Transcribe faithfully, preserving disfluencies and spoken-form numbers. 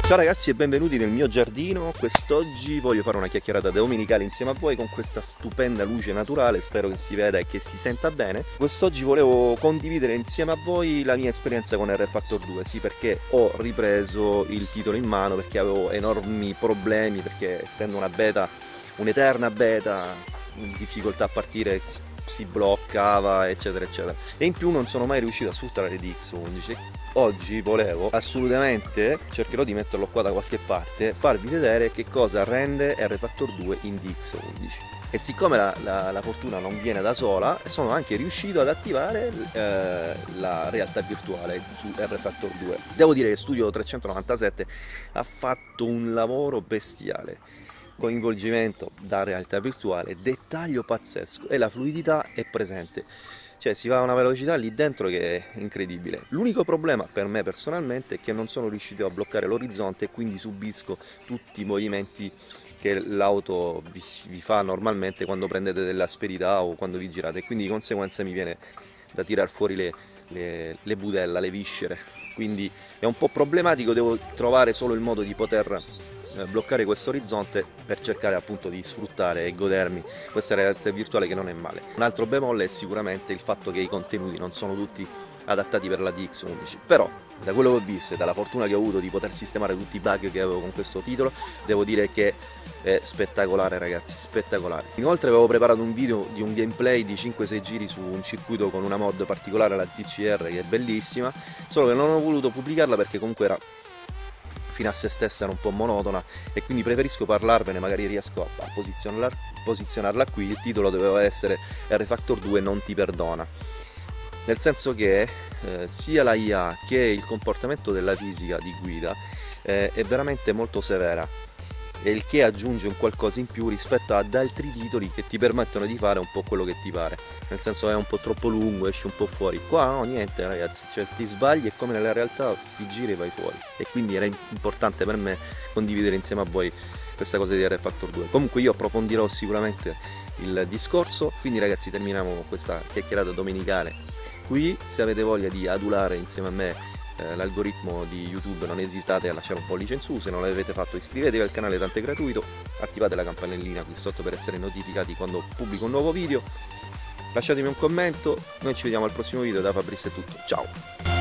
Ciao ragazzi e benvenuti nel mio giardino. Quest'oggi voglio fare una chiacchierata domenicale insieme a voi con questa stupenda luce naturale, spero che si veda e che si senta bene. Quest'oggi volevo condividere insieme a voi la mia esperienza con R Factor due, sì, perché ho ripreso il titolo in mano perché avevo enormi problemi, perché essendo una beta, un'eterna beta, difficoltà a partire, si bloccava eccetera eccetera, e in più non sono mai riuscito a sfruttare D X undici. Oggi volevo assolutamente, cercherò di metterlo qua da qualche parte, farvi vedere che cosa rende R Factor due in D X undici. E siccome la, la, la fortuna non viene da sola, sono anche riuscito ad attivare eh, la realtà virtuale su R Factor due. Devo dire che Studio trecentonovantasette ha fatto un lavoro bestiale. Coinvolgimento da realtà virtuale, dettaglio pazzesco e la fluidità è presente, cioè si va a una velocità lì dentro che è incredibile. L'unico problema per me personalmente è che non sono riuscito a bloccare l'orizzonte e quindi subisco tutti i movimenti che l'auto vi, vi fa normalmente quando prendete dell'asperità o quando vi girate, e quindi di conseguenza mi viene da tirar fuori le, le, le budella, le viscere, quindi è un po' problematico. Devo trovare solo il modo di poter bloccare questo orizzonte per cercare appunto di sfruttare e godermi questa realtà virtuale, che non è male. Un altro bemolle è sicuramente il fatto che i contenuti non sono tutti adattati per la D X undici, però da quello che ho visto e dalla fortuna che ho avuto di poter sistemare tutti i bug che avevo con questo titolo, devo dire che è spettacolare ragazzi, spettacolare. Inoltre avevo preparato un video di un gameplay di cinque sei giri su un circuito con una mod particolare, la T C R, che è bellissima, solo che non ho voluto pubblicarla perché comunque era fino a se stessa, era un po' monotona, e quindi preferisco parlarvene, magari riesco a posizionarla, posizionarla qui. Il titolo doveva essere R Factor due non ti perdona, nel senso che eh, sia la I A che il comportamento della fisica di guida eh, è veramente molto severa, e il che aggiunge un qualcosa in più rispetto ad altri titoli che ti permettono di fare un po' quello che ti pare, nel senso è un po' troppo lungo, esci un po' fuori. Qua no, niente ragazzi, cioè ti sbagli e come nella realtà ti giri e vai fuori, e quindi era importante per me condividere insieme a voi questa cosa di R Factor due. Comunque io approfondirò sicuramente il discorso, quindi ragazzi terminiamo con questa chiacchierata domenicale qui. Se avete voglia di adulare insieme a me l'algoritmo di YouTube, non esitate a lasciare un pollice in su. Se non l'avete fatto iscrivetevi al canale, tanto è gratuito, attivate la campanellina qui sotto per essere notificati quando pubblico un nuovo video, lasciatemi un commento, noi ci vediamo al prossimo video. Da Fabrizio è tutto, ciao!